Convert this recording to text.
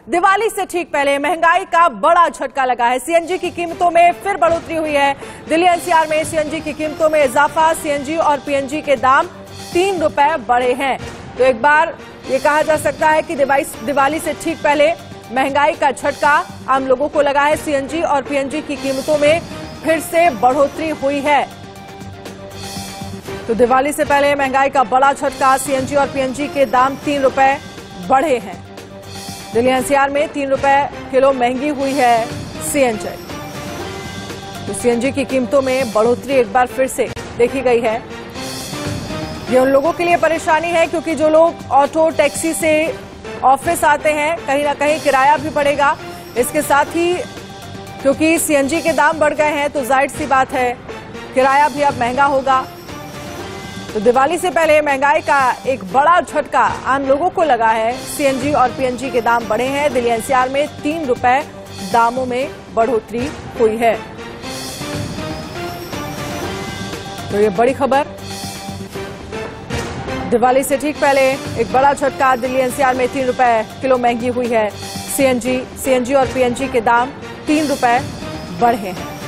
दिवाली से ठीक पहले महंगाई का बड़ा झटका लगा है। सीएनजी की कीमतों में फिर बढ़ोतरी हुई है। दिल्ली एनसीआर में सीएनजी की कीमतों में इजाफा, सीएनजी और पीएनजी के दाम 3 रुपए बढ़े हैं। तो एक बार ये कहा जा सकता है कि दिवाली से ठीक पहले महंगाई का झटका आम लोगों को लगा है। सीएनजी और पीएनजी की कीमतों में फिर से बढ़ोतरी हुई है। तो दिवाली से पहले महंगाई का बड़ा झटका, सीएनजी और पीएनजी के दाम 3 रुपए बढ़े हैं। दिल्ली एनसीआर में 3 रुपए किलो महंगी हुई है सीएनजी। तो सीएनजी की कीमतों में बढ़ोतरी एक बार फिर से देखी गई है। ये उन लोगों के लिए परेशानी है क्योंकि जो लोग ऑटो टैक्सी से ऑफिस आते हैं, कहीं ना कहीं किराया भी बढ़ेगा। इसके साथ ही क्योंकि सीएनजी के दाम बढ़ गए हैं तो जाहिर सी बात है किराया भी अब महंगा होगा। तो दिवाली से पहले महंगाई का एक बड़ा झटका आम लोगों को लगा है। सीएनजी और पीएनजी के दाम बढ़े हैं। दिल्ली एनसीआर में 3 रुपए दामों में बढ़ोतरी हुई है। तो ये बड़ी खबर, दिवाली से ठीक पहले एक बड़ा झटका, दिल्ली एनसीआर में 3 रुपए किलो महंगी हुई है सीएनजी और पीएनजी के दाम 3 रुपए बढ़े हैं।